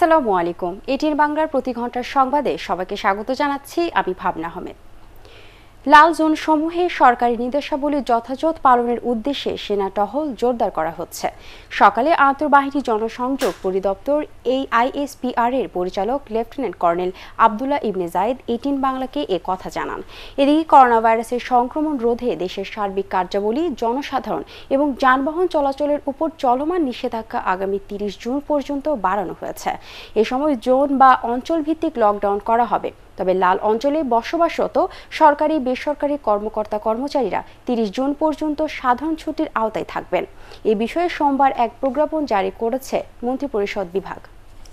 আসসালামু আলাইকুম। এটিএন বাংলার প্রতি ঘন্টার সংবাদে সবাইকে স্বাগত জানাচ্ছি আমি ভাবনা আহমেদ। লাল জোন সমূহে সরকারি নির্দেশাবলী যথাযথ পালনের উদ্দেশ্যে সেনা টহল জোরদার করা হচ্ছে। সকালে আন্তঃবাহিনী জনসংযোগ পরিদপ্তর AISPR এর পরিচালক lieutenant colonel Abdullah Ibne Zayed ATN বাংলাকে এ কথা জানান। এদিকে করোনা ভাইরাসের সংক্রমণ রোধে দেশের সার্বিক কার্যাবলী, জনসাধারণ এবং যানবাহন চলাচলের উপর চলমান নিষেধাজ্ঞা আগামী 30 জুন পর্যন্ত বাড়ানো হয়েছে। এ সময় জোন বা অঞ্চল ভিত্তিক লকডাউন করা হবে। তবে লাল অঞ্চলে বসবাসরত সরকারি বেসরকারি কর্মকর্তা কর্মচারীরা 30 জুন পর্যন্ত সাধারণ ছুটির আওতায় থাকবেন। এ বিষয়ে সোমবার এক প্রজ্ঞাপন জারি করেছে মন্ত্রিপরিষদ বিভাগ।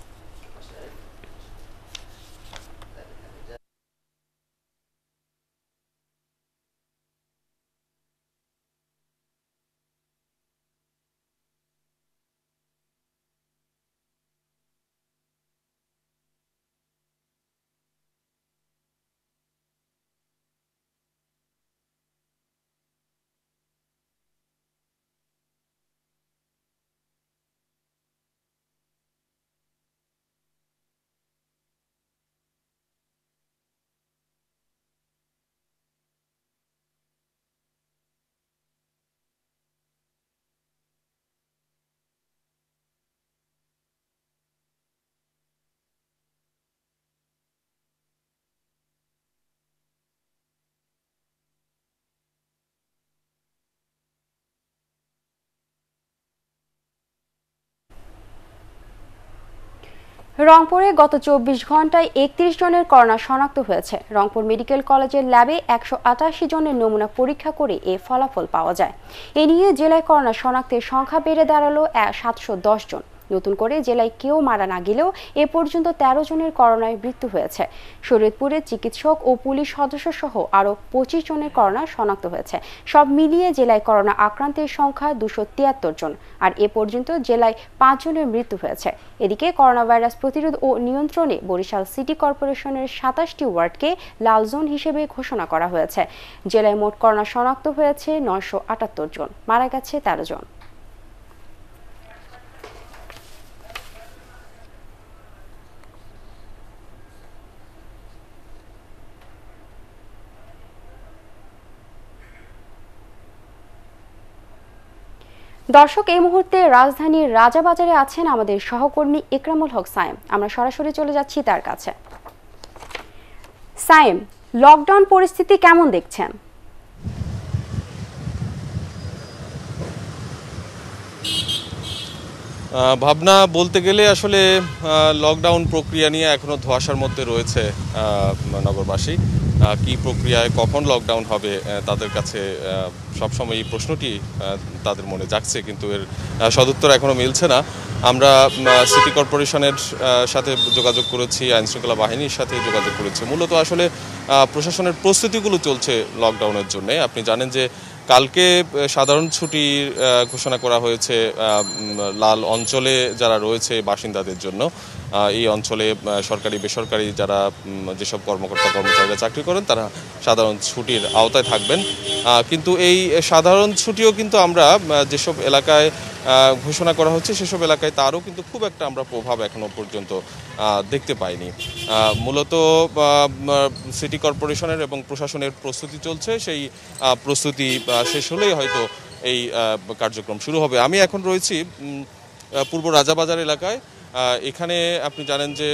রংপুরে গত 24 ঘন্টায় 31 জনের করোনা শনাক্ত হয়েছে। রংপুর মেডিকেল কলেজের ল্যাবে 188 জনের নমুনা পরীক্ষা করে এ ফলাফল পাওয়া যায়। এ নিয়ে জেলায় করোনা শনাক্তের সংখ্যা বেড়ে দাঁড়ালো 710 জন। নতুন করে জেলায় কেউ মারা না গেলেও এ পর্যন্ত 13 জনের করোনায় মৃত্যু হয়েছে। শরীয়তপুরে চিকিৎসক ও পুলিশ সদস্য সহ আরও 25 জনের করোনা শনাক্ত হয়েছে। সব মিলিয়ে জেলায় করোনা আক্রান্তের সংখ্যা 273 জন। আর এ পর্যন্ত জেলায় 5 জনের মৃত্যু হয়েছে। এদিকে করোনা ভাইরাস প্রতিরোধ ও নিয়ন্ত্রণে বরিশাল সিটি কর্পোরেশনের 27টি ওয়ার্ডকে লাল জোন হিসেবে ঘোষণা করা হয়েছে। জেলায় মোট করোনা শনাক্ত হয়েছে 978 জন, মারা গেছে 13 জন। দর্শক, এই মুহূর্তে রাজধানীর রাজাবাজারে আছেন আমাদের সহকর্মী ইকরামুল হক সায়েম। আমরা সরাসরি চলে যাচ্ছি তার কাছে। সায়েম, লকডাউন পরিস্থিতি কেমন দেখছেন? ভাবনা বলতে গেলে আসলে লকডাউন প্রক্রিয়া নিয়ে এখনো ধোঁয়াশার মধ্যে রয়েছে নগরবাসী। কি প্রক্রিয়ায় কখন লকডাউন হবে তাদের কাছে সবসময় এই প্রশ্নটি তাদের মনে জাগছে, কিন্তু এর সদুত্তর এখনো মিলছে না। আমরা সিটি কর্পোরেশনের সাথে যোগাযোগ করেছি, আইনশৃঙ্খলা বাহিনীর সাথে যোগাযোগ করেছি। মূলত আসলে প্রশাসনের প্রস্তুতিগুলো চলছে লকডাউনের জন্য। আপনি জানেন যে কালকে সাধারণ ছুটি ঘোষণা করা হয়েছে লাল অঞ্চলে যারা রয়েছে বাসিন্দাদের জন্য। এই অঞ্চলে সরকারি বেসরকারি যারা যেসব কর্মকর্তা কর্মচারীরা চাকরি করেন তারা সাধারণ ছুটির আওতায় থাকবেন। কিন্তু এই সাধারণ ছুটিও কিন্তু আমরা যেসব এলাকায় ঘোষণা করা হচ্ছে সেসব এলাকায় তারও কিন্তু খুব একটা আমরা প্রভাব এখনো পর্যন্ত দেখতে পাইনি। মূলত সিটি কর্পোরেশনের এবং প্রশাসনের প্রস্তুতি চলছে, সেই প্রস্তুতি শেষ হলেই হয়তো এই কার্যক্রম শুরু হবে। আমি এখন রয়েছি পূর্ব রাজাবাজার এলাকায়। এখানে আপনি জানেন যে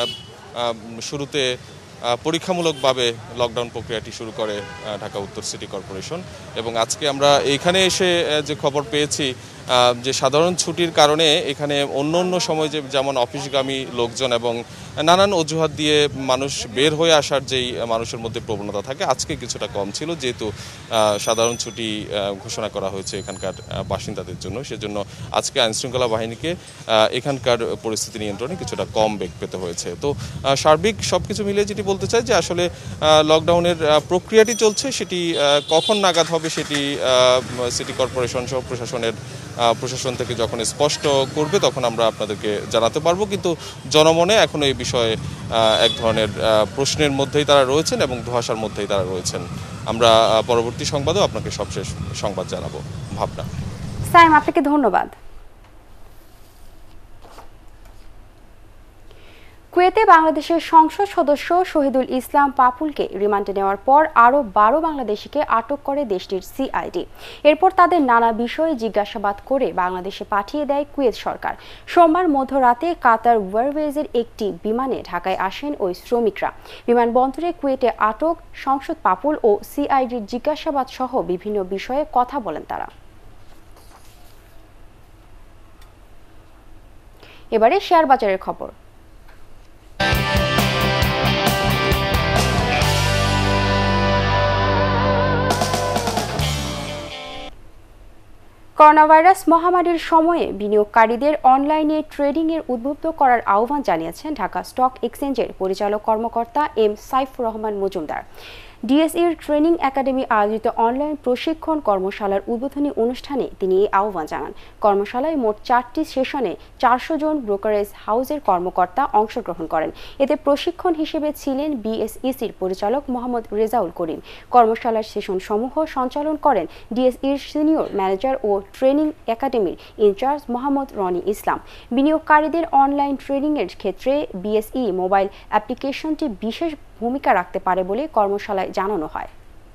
শুরুতে পরীক্ষামূলকভাবে লকডাউন প্রক্রিয়াটি শুরু করে ঢাকা উত্তর সিটি কর্পোরেশন, এবং আজকে আমরা এইখানে এসে যে খবর পেয়েছি যে সাধারণ ছুটির কারণে এখানে অন্য সময় যেমন অফিসগামী লোকজন এবং নানান অজুহাত দিয়ে মানুষ বের হয়ে আসার যেই মানুষের মধ্যে প্রবণতা থাকে, আজকে কিছুটা কম ছিল, যেহেতু সাধারণ ছুটি ঘোষণা করা হয়েছে এখানকার বাসিন্দাদের জন্য। সেজন্য আজকে আইনশৃঙ্খলা বাহিনীকে এখানকার পরিস্থিতি নিয়ন্ত্রণে কিছুটা কম বেগ পেতে হয়েছে। তো সার্বিক সব কিছু মিলিয়ে যেটি বলতে চাই যে আসলে লকডাউনের প্রক্রিয়াটি চলছে, সেটি কখন নাগাদ হবে সেটি সিটি কর্পোরেশন সহ প্রশাসন থেকে যখন স্পষ্ট করবে তখন আমরা আপনাদেরকে জানাতে পারবো। কিন্তু জনমনে এখনো এই বিষয়ে এক ধরনের প্রশ্নের মধ্যেই তারা রয়েছেন এবং ধোঁয়াশার মধ্যেই তারা রয়েছেন। আমরা পরবর্তী সংবাদেও আপনাকে সবশেষ সংবাদ জানাবো। ভাবনা। সাইম, আপনাকে ধন্যবাদ। কুয়েতে বাংলাদেশের সংসদ সদস্য শহীদুল ইসলাম পাপুলকে রিমান্ডে নেওয়ার পর আরও ১২ বাংলাদেশিকে আটক করে দেশটির সিআইডি। এরপর তাদের নানা বিষয়ে জিজ্ঞাসাবাদ করে বাংলাদেশে পাঠিয়ে দেয় কুয়েত সরকার। সোমবার মধ্যরাতে কাতার এয়ারওয়েজের একটি বিমানে ঢাকায় আসেন ওই শ্রমিকরা। বিমানবন্দরে কুয়েটে আটক সংসদ পাপুল ও সিআইডির জিজ্ঞাসাবাদ সহ বিভিন্ন বিষয়ে কথা বলেন তারা। এবারে শেয়ার বাজারের খবর। করোনাভাইরাস মহামারীর সময়ে বিনিয়োগকারীদের অনলাইনে ট্রেডিংয়ের উদ্বুদ্ধ করার আহ্বান জানিয়েছেন ঢাকা স্টক এক্সচেঞ্জের পরিচালক কর্মকর্তা এম সাইফুর রহমান মজুমদার। ডিএসইর ট্রেনিং একাডেমি আয়োজিত অনলাইন প্রশিক্ষণ কর্মশালার উদ্বোধনী অনুষ্ঠানে তিনি এই আহ্বান জানান। কর্মশালায় মোট 4টি সেশনে 400 জন ব্রোকারেজ হাউসের কর্মকর্তা অংশগ্রহণ করেন। এতে প্রশিক্ষণ হিসেবে ছিলেন বিএসইসির পরিচালক মোহাম্মদ রেজাউল করিম। কর্মশালার সেশন সমূহ সঞ্চালন করেন ডিএসইর সিনিয়র ম্যানেজার ও ট্রেনিং একাডেমির ইনচার্জ মোহাম্মদ রনি ইসলাম। বিনিয়োগকারীদের অনলাইন ট্রেনিংয়ের ক্ষেত্রে বিএসই মোবাইল অ্যাপ্লিকেশনটি বিশেষ ভূমিকা রাখতে পারে বলে কর্মশালায় জানানো হয়।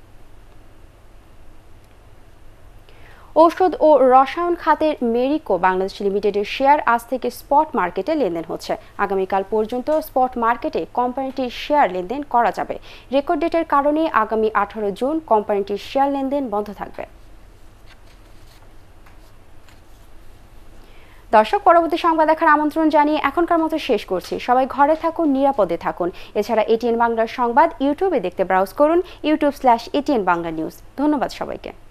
ঔষধ ও রসায়ন খাতের মেরিকো বাংলাদেশ লিমিটেডের শেয়ার আজ থেকে স্পট মার্কেটে লেনদেন হচ্ছে। আগামীকাল পর্যন্ত স্পট মার্কেটে কোম্পানিটির শেয়ার লেনদেন করা যাবে। রেকর্ড ডেটের কারণে আগামী 18 জুন কোম্পানিটির শেয়ার লেনদেন বন্ধ থাকবে। দর্শক, পরবর্তী সংবাদ দেখার আমন্ত্রণ জানিয়ে এখনকার মতো শেষ করছি। সবাই ঘরে থাকুন, নিরাপদে থাকুন। এছাড়া এটিএন বাংলার সংবাদ ইউটিউবে দেখতে ব্রাউজ করুন youtube/ATN বাংলা নিউজ। ধন্যবাদ সবাইকে।